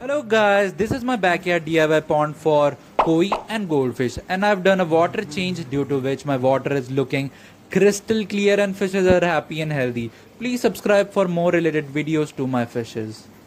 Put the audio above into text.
Hello guys, this is my backyard DIY pond for koi and goldfish, and I've done a water change due to which my water is looking crystal clear and fishes are happy and healthy. Please subscribe for more related videos to my fishes.